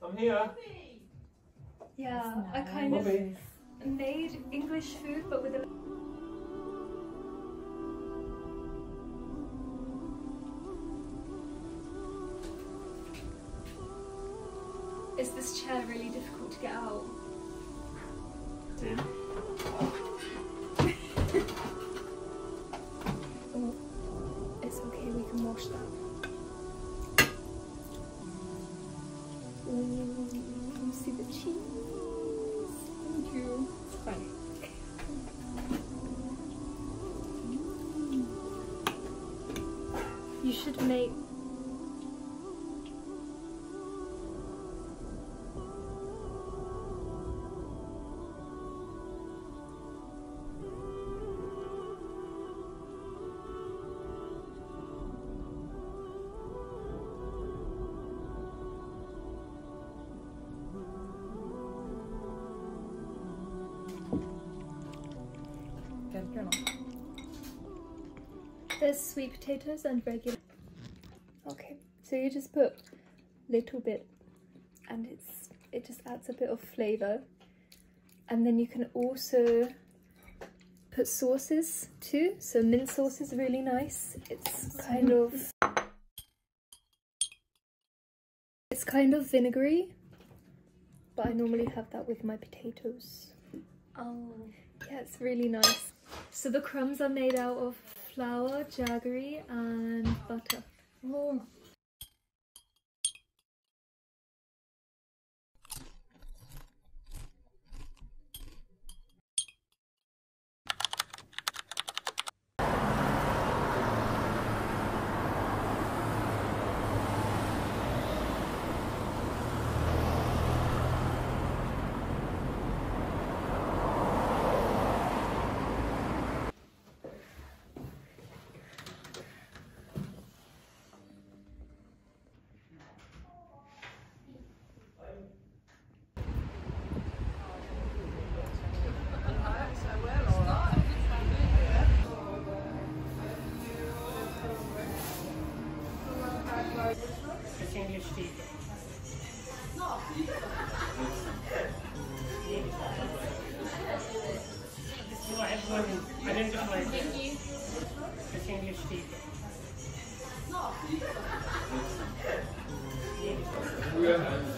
I'm here. Yeah, Nice. I kind of made English food, but with a... Is this chair really difficult to get out? Oh, it's okay, we can wash that. Ooh, see the cheese? Thank you. It's fine. You should make... There's sweet potatoes and regular. Okay, so you just put a little bit, and it just adds a bit of flavour. And then you can also put sauces too. So mint sauce is really nice. It's kind of vinegary, but I normally have that with my potatoes. Oh, yeah, it's really nice. So the crumbs are made out of flour, jaggery and butter. Oh. English tea. This is what everyone identifies as. It's English tea. Yeah.